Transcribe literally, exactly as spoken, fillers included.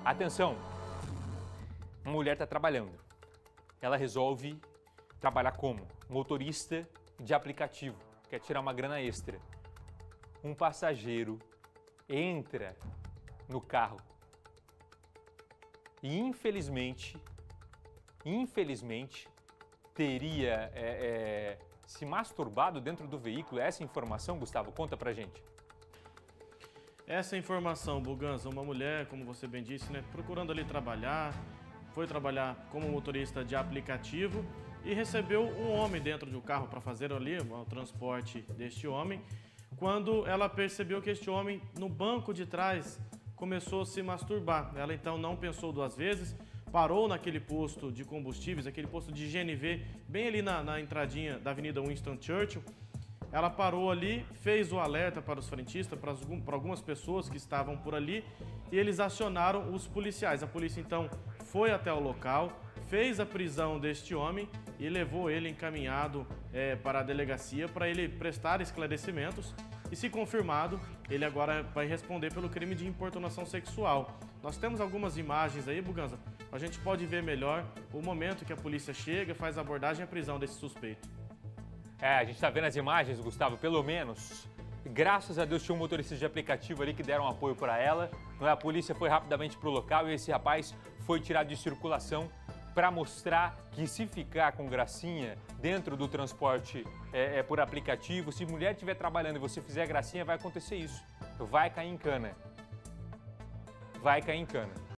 Atenção, uma mulher está trabalhando. Ela resolve trabalhar como motorista de aplicativo, quer tirar uma grana extra. Um passageiro entra no carro e infelizmente, infelizmente, teria é, é, se masturbado dentro do veículo. Essa informação, Gustavo, conta pra gente. Essa informação, Buganza, uma mulher, como você bem disse, né, procurando ali trabalhar, foi trabalhar como motorista de aplicativo e recebeu um homem dentro do carro para fazer ali o transporte deste homem, quando ela percebeu que este homem, no banco de trás, começou a se masturbar. Ela então não pensou duas vezes, parou naquele posto de combustíveis, aquele posto de G N V, bem ali na, na entradinha da Avenida Winston Churchill. Ela parou ali, fez o alerta para os frentistas, para, as, para algumas pessoas que estavam por ali, e eles acionaram os policiais. A polícia então foi até o local, fez a prisão deste homem e levou ele encaminhado é, para a delegacia para ele prestar esclarecimentos. E se confirmado, ele agora vai responder pelo crime de importunação sexual. Nós temos algumas imagens aí, Buganza, a gente pode ver melhor o momento que a polícia chega, faz a abordagem e a prisão desse suspeito. É, a gente tá vendo as imagens, Gustavo, pelo menos, graças a Deus tinha um motorista de aplicativo ali que deram apoio para ela. Não é? A polícia foi rapidamente pro local e esse rapaz foi tirado de circulação para mostrar que se ficar com gracinha dentro do transporte é, é, por aplicativo, se mulher estiver trabalhando e você fizer gracinha, vai acontecer isso. Vai cair em cana. Vai cair em cana.